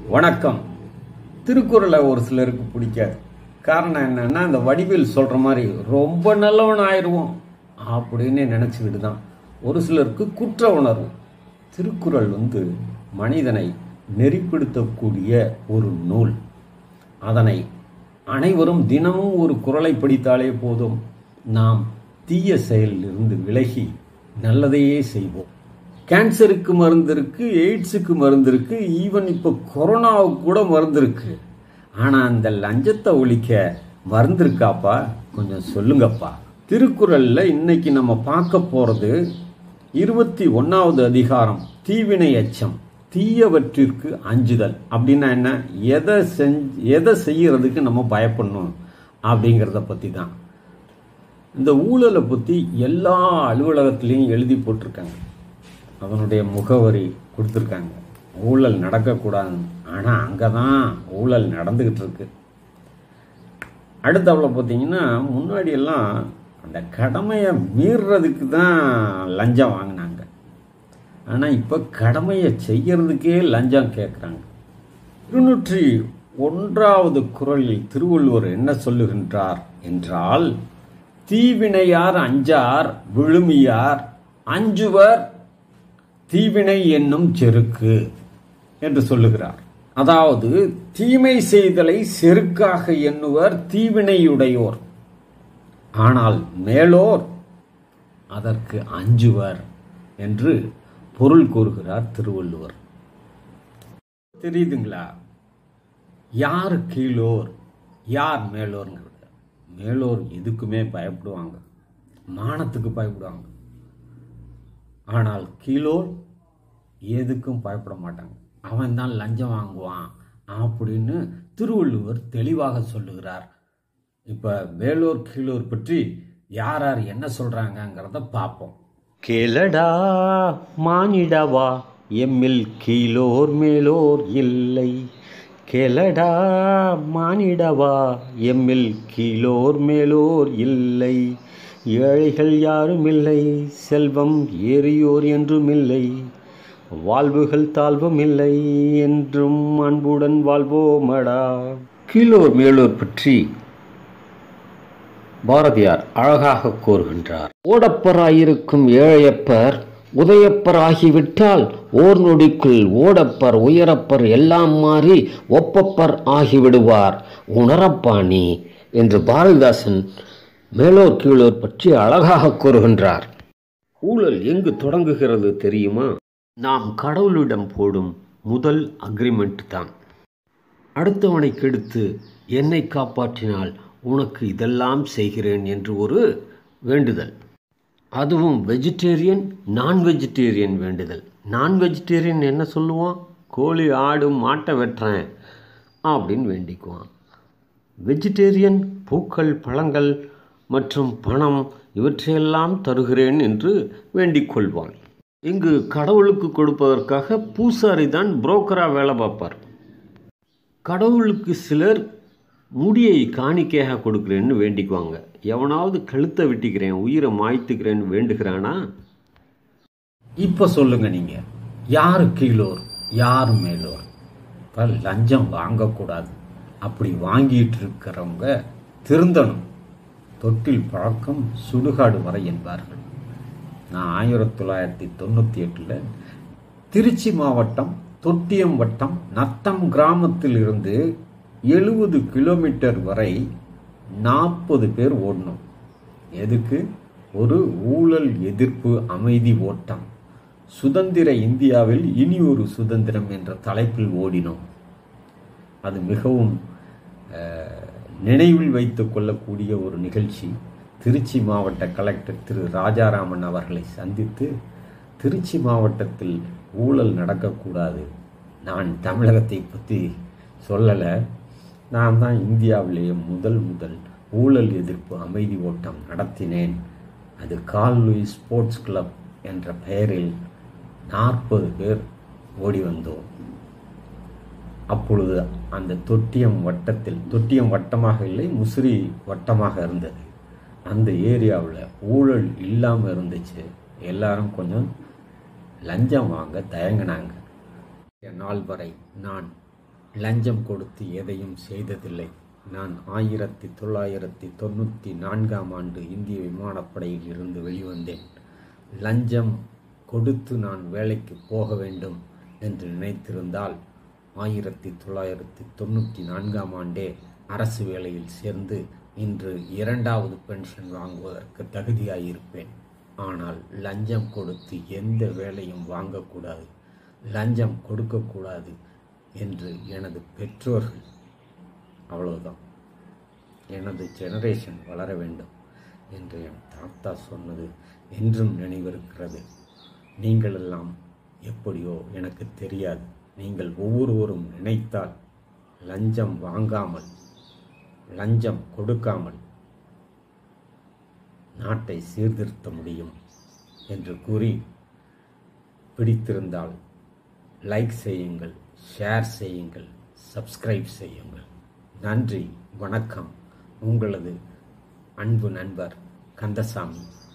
வணக்கம். திருக்குறளை ஒரு சிலருக்கு பிடிக்காது. காரணம் என்னன்னா, அந்த வடிவேல் சொல்ற மாதிரி ரொம்ப நல்லவன் ஆயிடுவோம் அப்படின்னு நினைச்சுக்கிட்டு தான். ஒரு சிலருக்கு குற்ற உணர்வு. திருக்குறள் மனிதனை நெறிப்படுத்தக்கூடிய ஒரு நூல். அதனை அனைவரும் தினமும் ஒரு குறளை படித்தாலே போதும், நாம் தீய செயலிலிருந்து விலகி நல்லதையே செய்வோம். கேன்சருக்கு மருந்து இருக்கு, எய்ட்ஸுக்கு மருந்து இருக்கு, ஈவன் இப்போ கொரோனாவுக்கு கூட மருந்து இருக்கு. ஆனால் அந்த லஞ்சத்தை ஒழிக்க மருந்து இருக்காப்பா? கொஞ்சம் சொல்லுங்கப்பா. திருக்குறளில் இன்னைக்கு நம்ம பார்க்க போகிறது 21வது அதிகாரம், தீவினை அச்சம். தீயவற்றிற்கு அஞ்சுதல் அப்படின்னா என்ன? எதை செய்யறதுக்கு நம்ம பயப்படணும் அப்படிங்கிறத பற்றி தான். இந்த ஊழலை பற்றி எல்லா அலுவலகத்திலையும் எழுதி போட்டிருக்காங்க, அதனுடைய முகவரி கொடுத்துருக்காங்க. ஊழல் நடக்கக்கூடாது, ஆனால் அங்கே தான் ஊழல் நடந்துக்கிட்டு இருக்கு. அடுத்தவளை பார்த்தீங்கன்னா, முன்னாடியெல்லாம் அந்த கடமையை மீறுறதுக்கு தான் லஞ்சம் வாங்கினாங்க. ஆனால் இப்போ கடமையை செய்யறதுக்கே லஞ்சம் கேட்குறாங்க. 201வது குறளில் திருவள்ளுவர் என்ன சொல்லுகின்றார் என்றால், தீவினையார் அஞ்சார் விழுமியார் அஞ்சுவர் தீவினை என்னும் செருக்கு என்று சொல்லுகிறார். அதாவது தீமை செய்தலை செருக்காக எண்ணுவர் தீவினையுடையோர், ஆனால் மேலோர் அதற்கு அஞ்சுவர் என்று பொருள் கூறுகிறார் திருவள்ளுவர். தெரியுதுங்களா? யார் கீழோர் யார் மேலோர்ங்கிறது? மேலோர் எதுக்குமே பயப்படுவாங்க, மானத்துக்கு பயப்படுவாங்க. ஆனால் கீழோர் எதுக்கும் பயப்பட மாட்டாங்க. அவன் தான் லஞ்சம் வாங்குவான் அப்படின்னு திருவள்ளுவர் தெளிவாக சொல்லுகிறார். இப்போ மேலோர் கீழோர் பற்றி யார் யார் என்ன சொல்கிறாங்கங்கிறத பார்ப்போம். கேளடா மானிடவா, எம்மில் கீழோர் மேலோர் இல்லை. கேளடா மானிடவா, எம்மில் கீழோர் மேலோர் இல்லை. ஏழைகள் யாரும் இல்லை, செல்வம் ஏறியோர் என்றும் இல்லை. வாழ்வுகள் தாழ்வும் இல்லை, என்றும் அன்புடன் வாழ்வோமடா. கீழோர் மேலோர் பற்றி பாரதியார் அழகாக கூறுகின்றார். ஓடப்பராயிருக்கும் ஏழையப்பர் உதயப்பர் ஆகிவிட்டால் ஓர் நொடிக்குள் ஓடப்பர் உயரப்பர் எல்லாம் மாறி ஒப்பப்பர் ஆகிவிடுவார், உணரப்பாணி என்று பாரதிதாசன் மேலோர் கீழோர் பற்றி அழகாக கூறுகின்றார். ஊழல் எங்கு தொடங்குகிறது தெரியுமா? நாம் கடவுளிடம் போடும் முதல் அக்ரிமெண்ட் தான். அடுத்தவனை கெடுத்து என்னை காப்பாற்றினால் உனக்கு இதெல்லாம் செய்கிறேன் என்று ஒரு வேண்டுதல். அதுவும் வெஜிடேரியன் நான் வெஜிடேரியன் வேண்டுதல். நான் வெஜிடேரியன் என்ன சொல்லுவான்? கோழி ஆடு மாட்டை வெட்டுறேன் அப்படின்னு வேண்டிக்குவான். வெஜிடேரியன் பூக்கள் பழங்கள் மற்றும் பணம் இவற்றையெல்லாம் தருகிறேன் என்று வேண்டிக் கொள்வான். இங்கு கடவுளுக்கு கொடுப்பதற்காக பூசாரி தான் புரோக்கராக வேலை பார்ப்பார். கடவுளுக்கு சிலர் முடியை காணிக்கையாக கொடுக்குறேன்னு வேண்டிக்குவாங்க. எவனாவது கழுத்தை வெட்டிக்கிறேன், உயிரை மாய்த்துக்கிறேன்னு வேண்டுகிறானா? இப்போ சொல்லுங்க, நீங்க யாரு கீழோர் யார் மேலோர்? லஞ்சம் வாங்கக்கூடாது, அப்படி வாங்கிட்டு இருக்கிறவங்க திருந்தணும். தொட்டில் பழக்கம் சுடுகாடு வரை என்பார்கள். நான் 1998 திருச்சி மாவட்டம் தொட்டியம் வட்டம் நத்தம் கிராமத்தில் இருந்து 70 கிலோமீட்டர் வரை 40 பேர் ஓடணும். எதுக்கு? ஒரு ஊழல் எதிர்ப்பு அமைதி ஓட்டம். சுதந்திர இந்தியாவில் இனி ஒரு சுதந்திரம் என்ற தலைப்பில் ஓடினோம். அது மிகவும் நினைவில் வைத்துக் கொள்ளக்கூடிய ஒரு நிகழ்ச்சி. திருச்சி மாவட்ட கலெக்டர் திரு ராஜாராமன் அவர்களை சந்தித்து, திருச்சி மாவட்டத்தில் ஊழல் நடக்கக்கூடாது, நான் தமிழகத்தை பற்றி சொல்லலை, நான் தான் இந்தியாவிலேயே முதல் ஊழல் எதிர்ப்பு அமைதி ஓட்டம் நடத்தினேன். அது கால் லூயிஸ் ஸ்போர்ட்ஸ் கிளப் என்ற பெயரில் 40 பேர் ஓடி வந்தோம். அப்பொழுது அந்த தொட்டியம் வட்டத்தில், தொட்டியம் வட்டமாக இல்லை, முசிறி வட்டமாக இருந்தது. அந்த ஏரியாவில் ஊழல் இல்லாமல் இருந்துச்சு. எல்லாரும் கொஞ்சம் லஞ்சம் வாங்க தயங்கினாங்க. நாள் வரை நான் லஞ்சம் கொடுத்து எதையும் செய்ததில்லை. நான் 1994ஆம் ஆண்டு இந்திய விமானப்படையில் இருந்து வெளிவந்தேன். லஞ்சம் கொடுத்து நான் வேலைக்கு போக வேண்டும் என்று நினைத்திருந்தால் 1994ஆம் ஆண்டே அரசு வேலையில் சேர்ந்து இன்று 2வது பென்ஷன் வாங்குவதற்கு தகுதியாயிருப்பேன். ஆனால் லஞ்சம் கொடுத்து எந்த வேலையும் வாங்கக்கூடாது, லஞ்சம் கொடுக்கக்கூடாது என்று எனது பெற்றோர்கள், அவ்வளவுதான், எனது ஜெனரேஷன் வளர வேண்டும் என்று என் தாத்தா சொன்னது என்றும் நினைவிருக்கிறது. நீங்களெல்லாம் எப்படியோ எனக்கு தெரியாது. நீங்கள் ஒவ்வொருவரும் நினைத்தால் லஞ்சம் வாங்காமல், லஞ்சம் கொடுக்காமல் நாட்டை சீர்திருத்த முடியும் என்று கூறி, பிடித்திருந்தால் லைக் செய்யுங்கள், ஷேர் செய்யுங்கள், சப்ஸ்கிரைப் செய்யுங்கள். நன்றி, வணக்கம். உங்களது அன்பு நண்பர் கந்தசாமி.